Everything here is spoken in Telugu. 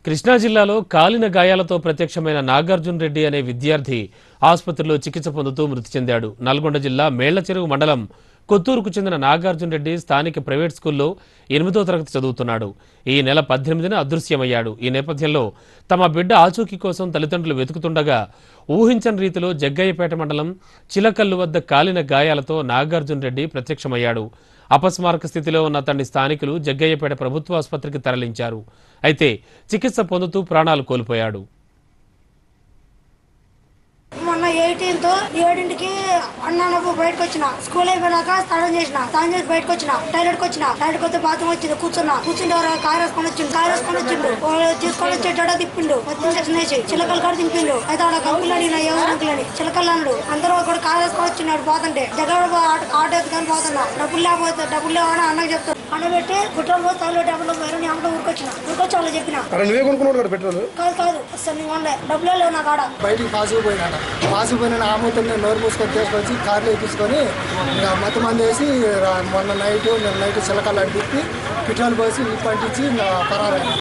కృష్ణా జిల్లాలో కాలిన గాయాలతో ప్రత్యక్షమైన నాగార్జున రెడ్డి అనే విద్యార్థి ఆసుపత్రిలో చికిత్స పొందుతూ మృతి చెందాడు. నల్గొండ జిల్లా మేళ్లచెరువు మండలం కొత్తూరుకు చెందిన నాగార్జున రెడ్డి స్థానిక ప్రైవేట్ స్కూల్లో 8వ తరగతి చదువుతున్నాడు. ఈ నెల 18న అదృశ్యమయ్యాడు. ఈ నేపథ్యంలో తమ బిడ్డ ఆచూకీ కోసం తల్లిదండ్రులు వెతుకుతుండగా ఊహించని రీతిలో జగ్గయ్యపేట మండలం చిలకల్లు వద్ద కాలిన గాయాలతో నాగార్జున రెడ్డి ప్రత్యక్షమయ్యాడు. అపస్మారక స్థితిలో ఉన్న అతన్ని స్థానికులు జగ్గయ్యపేట ప్రభుత్వ ఆసుపత్రికి తరలించారు. అయితే చికిత్స పొందుతూ ప్రాణాలు కోల్పోయాడు. మొన్న 18th 7కి అన్నకు బయటకు వచ్చిన స్కూల్ అయిపోయినాక స్నానం చేసి బయటకు వచ్చిన టాయిలెట్కి వస్తే బాత్రూమ్ వచ్చింది. కూర్చుంటే కారు వేసుకొని వచ్చిండు తీసుకొని వచ్చేటాడో తిప్పిండు. ఇంజక్షన్ వేసి చిలకల కాడ తిప్పిండు. అయితే ఆడ కంకులు అడిగిన ఎవరంకులని చిలకలు అన్నాడు. అందరూ కూడా కారు వేసుకొని వచ్చినాడు. పోతుంటే దగ్గర ఆటో ఎత్తుకొని పోతున్నా. డబ్బులు లేవని అన్నకు చెప్తాను. అన్నబెట్టి పెట్రోల్ పోతే తల్లి డబ్బులు పోయారు. నేను అమ్మతో ఊరికొచ్చి వాళ్ళు చెప్పిన కాదు అసలు నీ వండే డబ్బులే లేవు నా కాడ. బయటికి పాసిపోయిన ఆమెతో నోరు మూసుకొని తీసుకొచ్చి కార్లు ఎక్కించుకొని మొత్తం మంది వేసి మొన్న నైట్ చిలకలు అడిగి పెట్రోల్ పోసి పంపించి పరారు.